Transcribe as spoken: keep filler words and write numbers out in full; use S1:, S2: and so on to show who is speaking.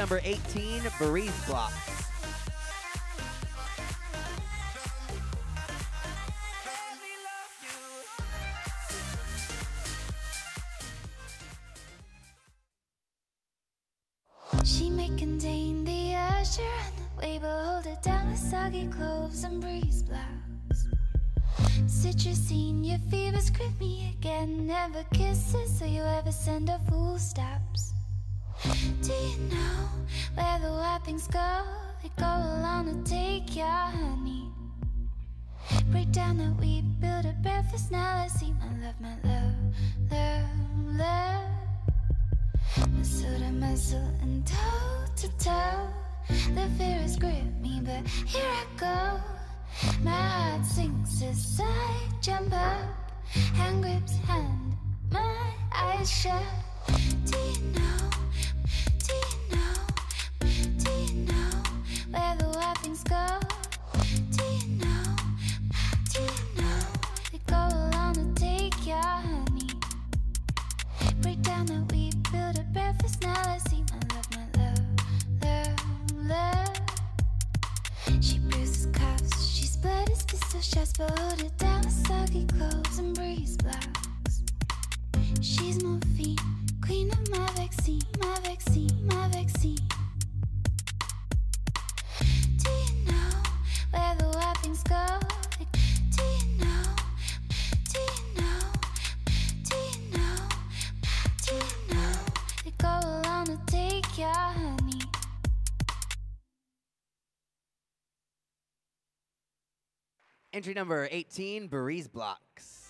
S1: number eighteen, Breeze Blocks.
S2: She may contain the usher and the way, but hold it down with soggy cloves and breeze blocks. Citrusine, your fevers grip me again. Never kisses, so you ever send her full stops. Do you know where the wrappings go? They go along to take your honey. Break down that we build a breakfast. Now let's see, my love, my love, love, love. Muscle to muscle and toe to toe. The fears grip me, but here I go. My heart sinks as I jump up. Hand grips hand, my eyes shut. Do you know, do you know, do you know where the wrappings go? Do you know, do you know they go along to take your honey. Break down that we build a breakfast. Now let's see, my love, my love, love, love. She bruises cuffs, she splatters pistol shots, but hold it down with soggy clothes and breeze blocks. She's morphine, queen of my vaccine, my vaccine, my vaccine. Do you know where the wrappings go? Do you know, do you know, do you know, do you know they go along to take your honey.
S1: Entry number eighteen, Breeze Blocks.